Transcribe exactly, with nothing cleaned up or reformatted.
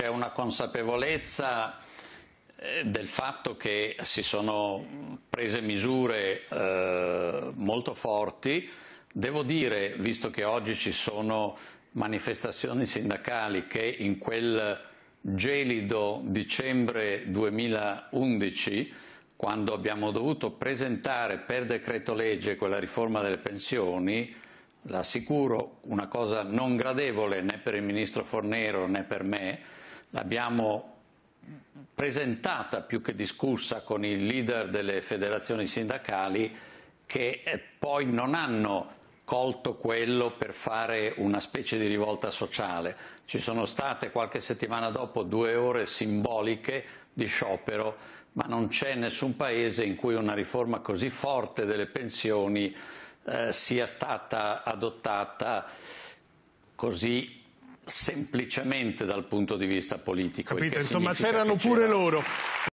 c'è una consapevolezza del fatto che si sono prese misure eh, molto forti. Devo dire, visto che oggi ci sono manifestazioni sindacali che in quel gelido dicembre duemilaundici, quando abbiamo dovuto presentare per decreto legge quella riforma delle pensioni, l'assicuro una cosa non gradevole né per il ministro Fornero né per me, l'abbiamo presentata più che discussa con i leader delle federazioni sindacali, che poi non hanno colto quello per fare una specie di rivolta sociale. Ci sono state qualche settimana dopo due ore simboliche di sciopero, ma non c'è nessun paese in cui una riforma così forte delle pensioni eh, sia stata adottata così semplicemente dal punto di vista politico. Capito, insomma c'erano pure loro.